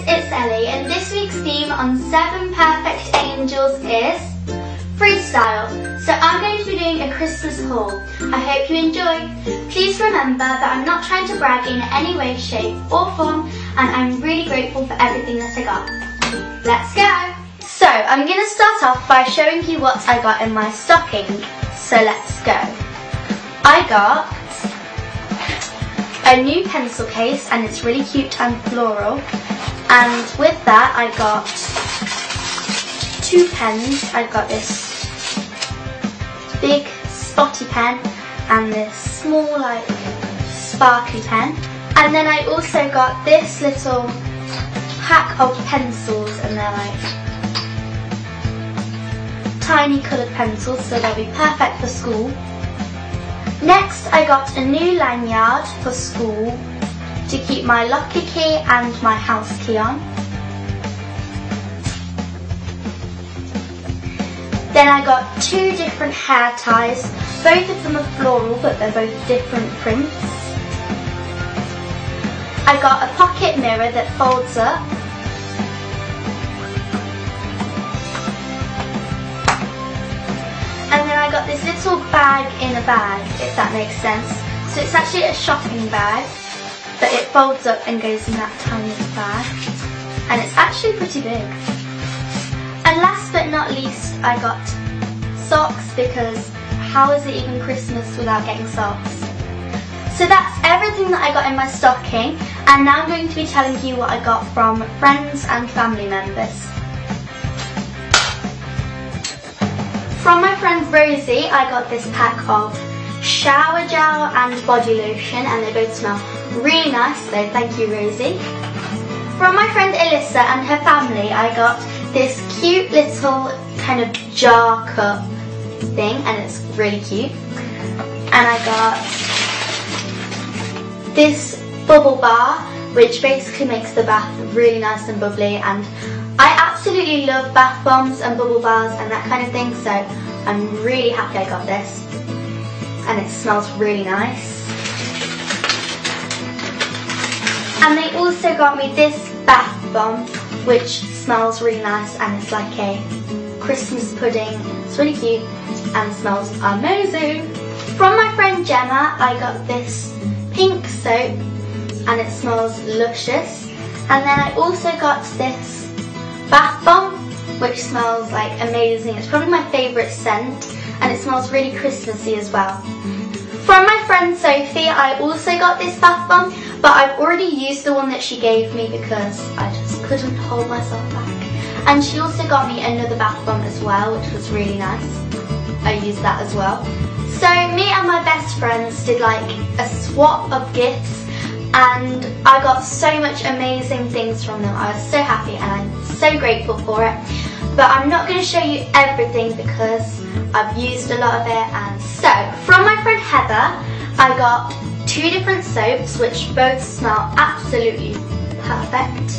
it's Ellie, and this week's theme on 7 Perfect Angels is freestyle. So I'm going to be doing a Christmas haul. I hope you enjoy. Please remember that I'm not trying to brag in any way, shape or form, and I'm really grateful for everything that I got. Let's go! So I'm going to start off by showing you what I got in my stocking. So let's go. I got a new pencil case, and it's really cute and floral. And with that I got 2 pens. I got this big spotty pen and this small like sparkly pen. And then I also got this little pack of pencils, and they're like tiny coloured pencils, so they'll be perfect for school. Next I got a new lanyard for school to keep my locker key and my house key on. Then I got 2 different hair ties. Both of them are floral, but they're both different prints. I got a pocket mirror that folds up. And then I got this little bag in a bag, if that makes sense. So it's actually a shopping bag, but it folds up and goes in that tiny little bag. And it's actually pretty big. And last but not least, I got socks, because how is it even Christmas without getting socks? So that's everything that I got in my stocking, and now I'm going to be telling you what I got from friends and family members. From my friend Rosie, I got this pack of shower gel and body lotion, and they both smell really nice, so thank you, Rosie. From my friend Alyssa and her family, I got this cute little kind of jar cup thing, and it's really cute. And I got this bubble bar, which basically makes the bath really nice and bubbly, and I absolutely love bath bombs and bubble bars and that kind of thing, so I'm really happy I got this. And it smells really nice. And they also got me this bath bomb, which smells really nice, and it's like a Christmas pudding. It's really cute and smells amazing. From my friend Gemma, I got this pink soap, and it smells luscious. And then I also got this bath bomb, which smells like amazing. It's probably my favourite scent, and it smells really Christmassy as well. From my friend Sophie, I also got this bath bomb, but I've already used the one that she gave me because I just couldn't hold myself back. And she also got me another bath bomb as well, which was really nice. I used that as well. So me and my best friends did like a swap of gifts, and I got so much amazing things from them. I was so happy, and I'm so grateful for it. But I'm not going to show you everything because I've used a lot of it. And so, from my friend Heather, I got 2 different soaps, which both smell absolutely perfect.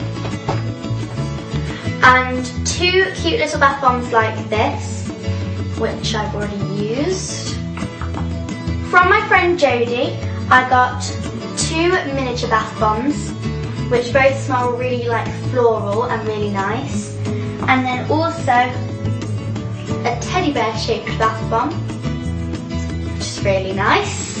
And 2 cute little bath bombs like this, which I've already used. From my friend Jodie, I got 2 miniature bath bombs, which both smell really like floral and really nice. And then also a teddy bear shaped bath bomb, which is really nice.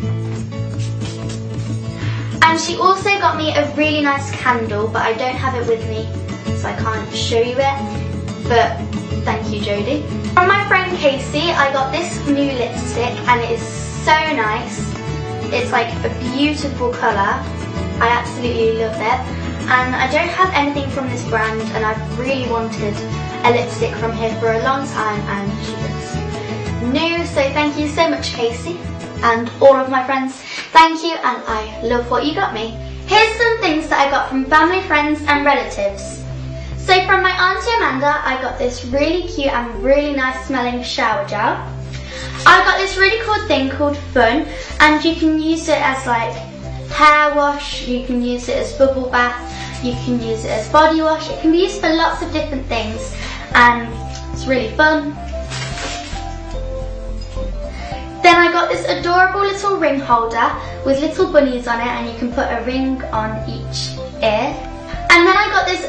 And she also got me a really nice candle, but I don't have it with me, so I can't show you it, but thank you, Jodie. From my friend Casey, I got this new lipstick, and it is so nice. It's like a beautiful colour. I absolutely love it. And I don't have anything from this brand, and I've really wanted a lipstick from here for a long time, and she looks new, so thank you so much, Casey. And all of my friends, thank you, and I love what you got me. Here's some things that I got from family, friends and relatives. So from my auntie Amanda, I got this really cute and really nice smelling shower gel. I got this really cool thing called Fun, and you can use it as like hair wash, you can use it as bubble bath, you can use it as body wash. It can be used for lots of different things, and it's really fun. Then I got this adorable little ring holder with little bunnies on it, and you can put a ring on each ear. And then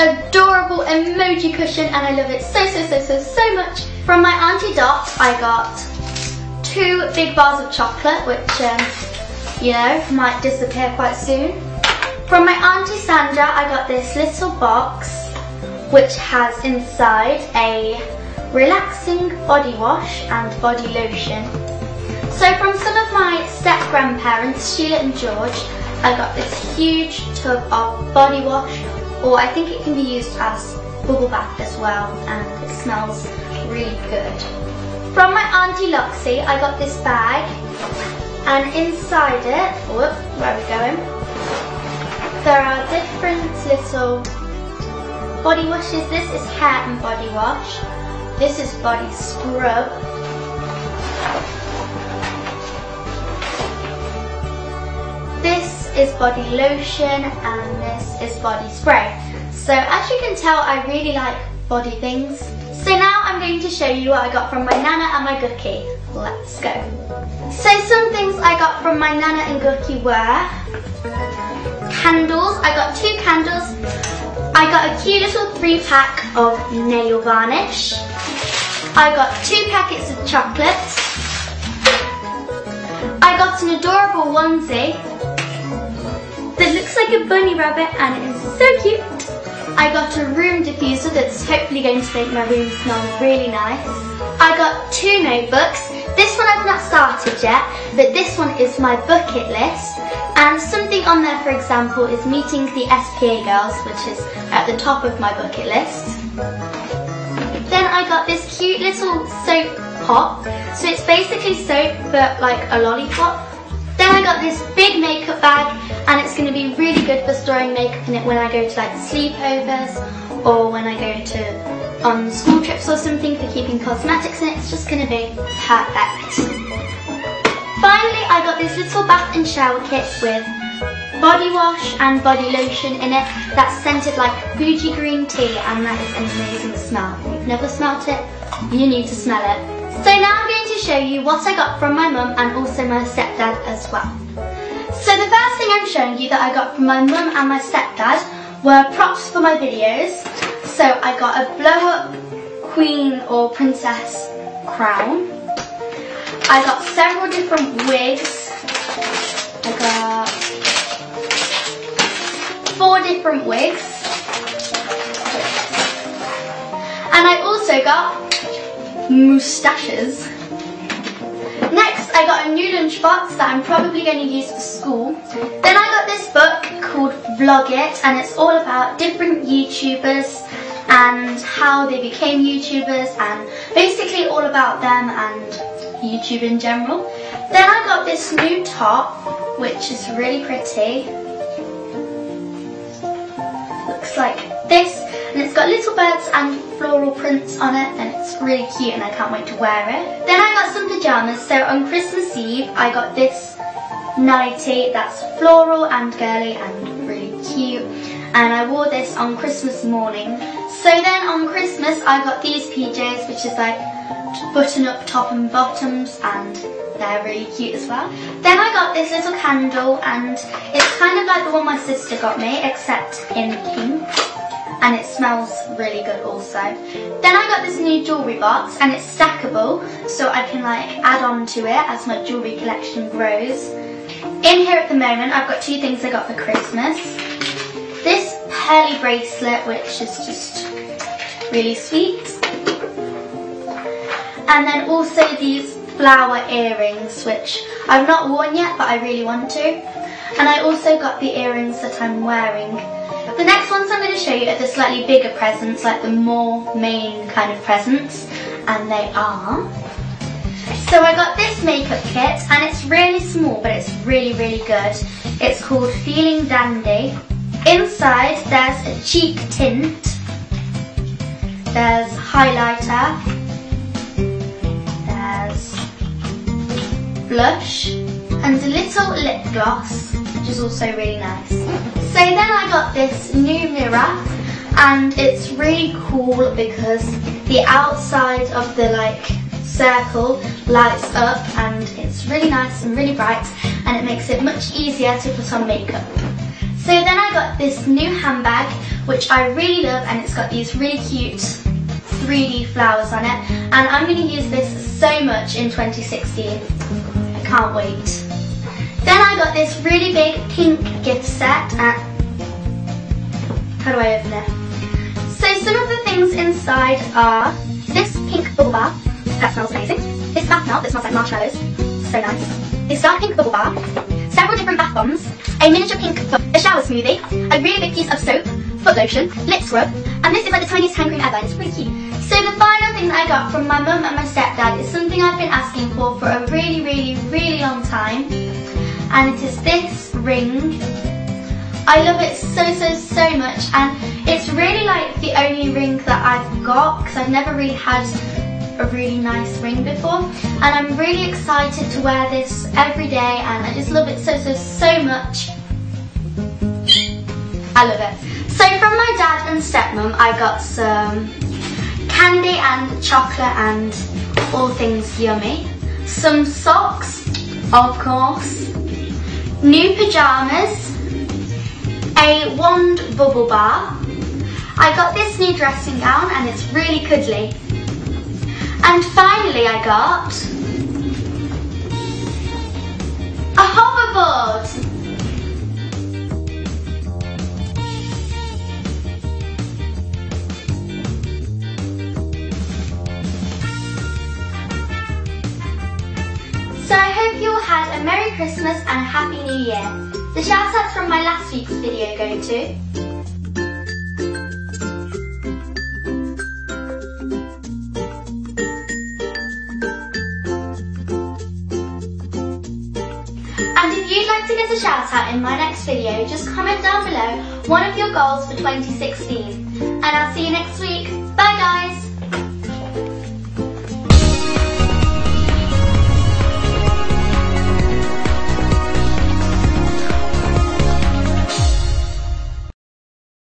adorable emoji cushion and I love it so much. From my Auntie Dot, I got 2 big bars of chocolate, which, you know, might disappear quite soon. From my Auntie Sandra, I got this little box, which has inside a relaxing body wash and body lotion. So from some of my step-grandparents, Sheila and George, I got this huge tub of body wash, or I think it can be used as bubble bath as well, and it smells really good. From my Auntie Loxie, I got this bag, and inside it, whoop, where are we going? There are different little body washes. This is hair and body wash. This is body scrub. This is body lotion and this is body spray. So as you can tell, I really like body things. So now I'm going to show you what I got from my Nana and my Gookie. Let's go. So some things I got from my Nana and Gookie were candles. I got 2 candles. I got a cute little 3-pack of nail varnish. I got 2 packets of chocolates. I got an adorable onesie that looks like a bunny rabbit and it is so cute. I got a room diffuser that's hopefully going to make my room smell really nice. I got 2 notebooks. This one I've not started yet, but this one is my bucket list. And something on there, for example, is meeting the SPA girls, which is at the top of my bucket list. Then I got this cute little soap pot. So it's basically soap, but like a lollipop. Then I got this big makeup bag, and it's going to be really good for storing makeup in it when I go to like sleepovers, or when I go to on school trips or something, for keeping cosmetics in it. It's just going to be perfect. Finally, I got this little bath and shower kit with body wash and body lotion in it that's scented like Fuji green tea, and that is an amazing smell. If you've never smelt it, you need to smell it. So now I'm going to show you what I got from my mum and also my stepdad as well. So the first thing I'm showing you that I got from my mum and my stepdad were props for my videos. So I got a blow-up queen or princess crown. I got several different wigs. I got 4 different wigs. And I also got moustaches. Next, I got a new lunchbox that I'm probably going to use for school. Then I got this book called Vlog It, and it's all about different YouTubers and how they became YouTubers, and basically all about them and YouTube in general. Then I got this new top, which is really pretty. Looks like this, and it's got little birds and floral prints on it, and it's really cute and I can't wait to wear it. Then I got some pyjamas. So on Christmas Eve I got this nightie that's floral and girly and really cute, and I wore this on Christmas morning. So then on Christmas I got these PJs, which is like button up top and bottoms, and they're really cute as well. Then I got this little candle, and it's kind of like the one my sister got me, except in pink, and it smells really good also. Then I got this new jewellery box, and it's stackable, so I can like add on to it as my jewellery collection grows. In here at the moment I've got 2 things I got for Christmas. This pearly bracelet, which is just really sweet. And then also these flower earrings, which I've not worn yet, but I really want to. And I also got the earrings that I'm wearing. The next ones I'm going to show you are the slightly bigger presents, like the more main kind of presents. And they are... So I got this makeup kit, and it's really small, but it's really, really good. It's called Feeling Dandy. Inside there's a cheek tint, there's highlighter, there's blush, and a little lip gloss, which is also really nice. So then I got this new mirror, and it's really cool because the outside of the like circle lights up, and it's really nice and really bright, and it makes it much easier to put on makeup. So then I got this new handbag, which I really love, and it's got these really cute 3D flowers on it, and I'm going to use this so much in 2016. I can't wait. Then I got this really big pink gift set. How do I open it? So some of the things inside are this pink bubble bar, that smells amazing. This bath melt that smells like marshmallows, so nice. This dark pink bubble bar, several different bath bombs, a miniature pink a shower smoothie, a really big piece of soap, foot lotion, lip scrub, and this is like the tiniest hand cream ever, and it's pretty cute. So the final thing that I got from my mum and my stepdad is something I've been asking for a really, really, really long time, and it is this ring. I love it so, so, so much, and it's really like the only ring that I've got, because I've never really had a really nice ring before, and I'm really excited to wear this every day, and I just love it so, so, so much. I love it. So from my dad and stepmom, I got some candy and chocolate and all things yummy. Some socks, of course. New pyjamas. A wand bubble bar. I got this new dressing gown, and it's really cuddly. And finally I got a hoverboard. So I hope you all had a Merry Christmas and a Happy New Year. The shout outs from my last week's video go to and if you'd like to get a shout out in my next video, just comment down below one of your goals for 2016, and I'll see you next week.